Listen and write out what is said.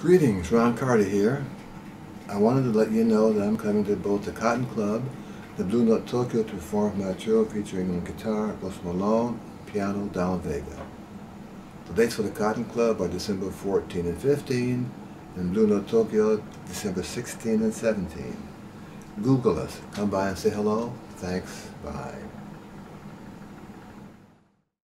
Greetings, Ron Carter here. I wanted to let you know that I'm coming to both the Cotton Club, the Blue Note Tokyo to perform my trio featuring on guitar, Ghost Malone, piano, Donald Vega. The dates for the Cotton Club are December 14 and 15, and Blue Note Tokyo, December 16 and 17. Google us. Come by and say hello. Thanks. Bye.